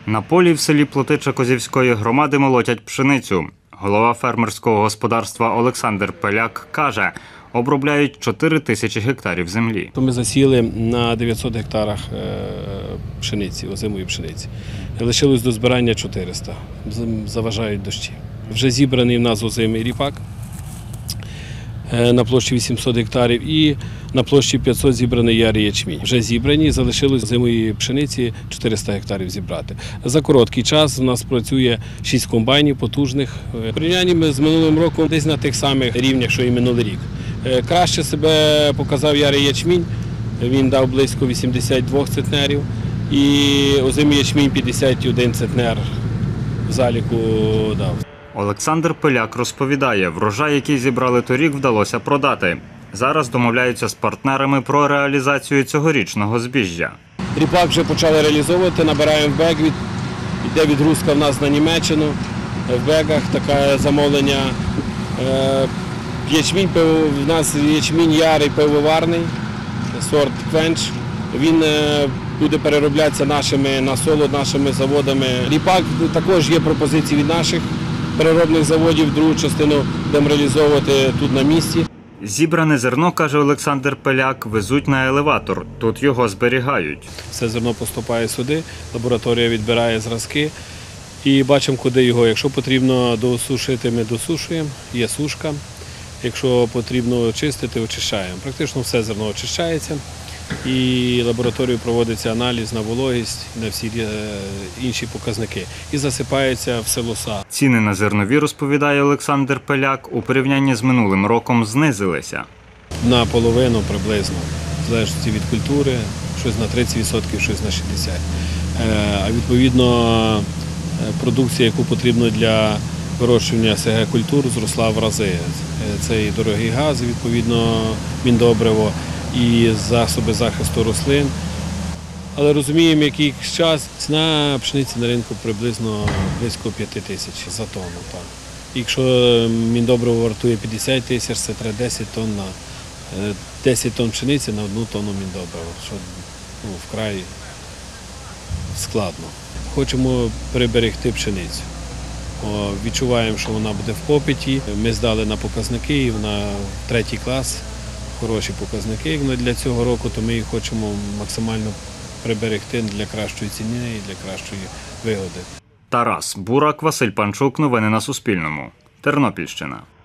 На полі в селі Плотича Козівської громади молотять пшеницю. Голова фермерського господарства Олександр Пеляк каже, обробляють 4 тисячі гектарів землі. Ми засіяли на 900 гектарах пшениці, озимої пшениці. Лишилось до збирання 400, заважають дощі. Вже зібраний в нас озимий ріпак на площі 800 гектарів і на площі 500 зібраний ярий ячмінь. Вже зібрані, залишилось озимої пшениці 400 гектарів зібрати. За короткий час у нас працює 6 комбайнів потужних. В порівнянні з минулим роком десь на тих самих рівнях, що і минулий рік. Краще себе показав ярий ячмінь, він дав близько 82 центнерів і озимий ячмінь 51 центнер в заліку дав. Олександр Пеляк розповідає, врожай, який зібрали торік, вдалося продати. Зараз домовляються з партнерами про реалізацію цьогорічного збіжжя. Ріпак вже почали реалізовувати, набираємо в бек, йде відгрузка в нас на Німеччину, в бегах таке замовлення. Ячмінь, в нас ячмінь ярий пивоварний, сорт Квенч. Він буде перероблятися на солод нашими заводами. Ріпак також є пропозиції від наших переробних заводів, другу частину будемо реалізовувати тут на місці. Зібране зерно, каже Олександр Пеляк, везуть на елеватор. Тут його зберігають. Все зерно поступає сюди, лабораторія відбирає зразки і бачимо, куди його. Якщо потрібно досушити, ми досушуємо, є сушка. Якщо потрібно очистити, очищаємо. Практично все зерно очищається і лабораторією проводиться аналіз на вологість, на всі інші показники. І засипається в силоса. Ціни на зернові, розповідає Олександр Пеляк, у порівнянні з минулим роком знизилися. Наполовину приблизно, в залежності від культури, щось на 30%, щось на 60%. А відповідно продукція, яку потрібно для вирощування СГ культур, зросла в рази. Це і дорогий газ, відповідно, міндобриво, і засоби захисту рослин. Але розуміємо, який час ціна пшениці на ринку приблизно близько 5 тисяч за тонну. Так. Якщо міндобриво вартує 50 тисяч, це треба 10 тонн на 10 тонн пшениці на 1 тонну міндобрива, що вкрай складно. Хочемо приберегти пшеницю. Відчуваємо, що вона буде в попиті. Ми здали на показники, і вона в 3-й клас. Хороші показники. Як для цього року, то ми їх хочемо максимально приберегти для кращої ціни і для кращої вигоди. Тарас Бурак, Василь Панчук. Новини на Суспільному. Тернопільщина.